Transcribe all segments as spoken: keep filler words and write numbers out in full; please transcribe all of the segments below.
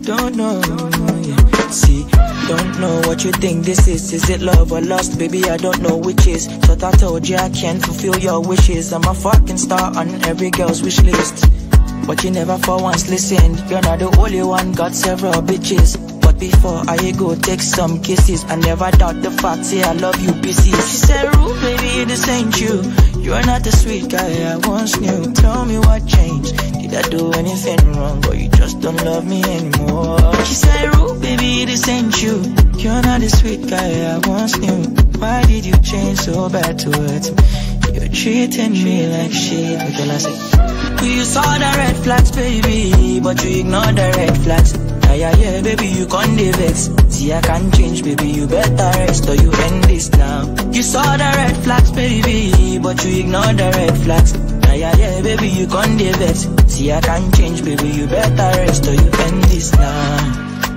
don't know, yeah. See, don't know what you think this is. Is it love or lust? Baby, I don't know which is. Thought I told you I can't fulfill your wishes. I'm a fucking star on every girl's wish list, but you never for once listened. You're not the only one, got several bitches. But before I go take some kisses, I never doubt the fact, say I love you, P C. She said, Rude, baby, this ain't you. You're not the sweet guy I once knew. Tell me what changed. Did I do anything wrong, or you just don't love me anymore? She said, Rude, baby, this ain't you. You're not the sweet guy I once knew. Why did you change so bad towards me? You're treating me like shit. Until I said, you saw the red flags, baby, but you ignored the red flags. Yeah, yeah, yeah, baby, you can't vex. See, I can't change, baby, you better rest or you end this now. You saw the red flags, baby, but you ignored the red flags. Yeah, yeah, yeah, baby, you can't vex. See, I can't change, baby, you better rest or you end this now.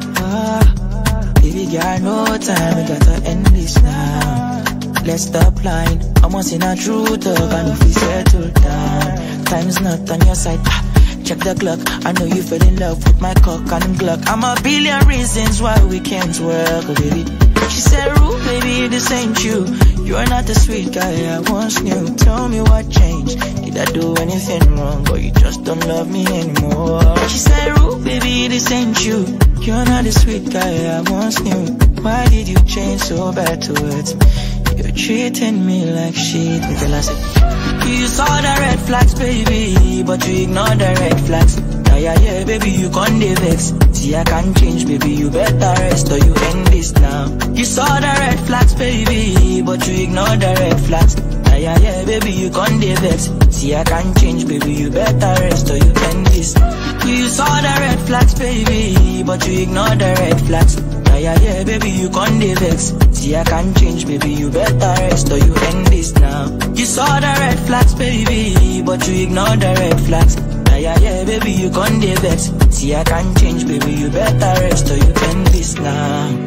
Ah, baby, got no time, we gotta end this now. Let's stop lying, I'm once in a true talk, and if we settle down, time's not on your side. Ah, check the clock, I know you fell in love with my cock and Glock. I'm a billion reasons why we can't work, oh baby. She said, Rude, baby, this ain't you. You're not the sweet guy I once knew. Tell me what changed. Did I do anything wrong, or you just don't love me anymore? She said, Rude, baby, this ain't you. You're not the sweet guy I once knew. Why did you change so bad towards me? You're treating me like shit. Until I said, you saw the red flags, baby, but you ignored the red flags. Yeah, yeah, yeah, baby, you can't vex. See, I can't change, baby, you better rest or you end this now. You saw the red flags, baby, but you ignored the red flags. Yeah, yeah, yeah, baby, you can't vex. See, I can't change, baby, you better rest or you end this. You saw the red flags, baby, but you ignored the red flags. Yeah, yeah, yeah, baby, you can't vex. See, I can't change, baby, you better rest or you end this now. You saw the red flags, baby, but you ignored the red flags. Yeah, yeah, yeah, baby, you can't vex. See, I can't change, baby, you better rest or you end this now.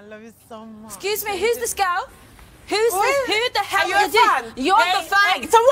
Excuse me, who's this girl? Who's Who this? is Who the hell Are you is a fan? it? You're Hey, the fan. hey, so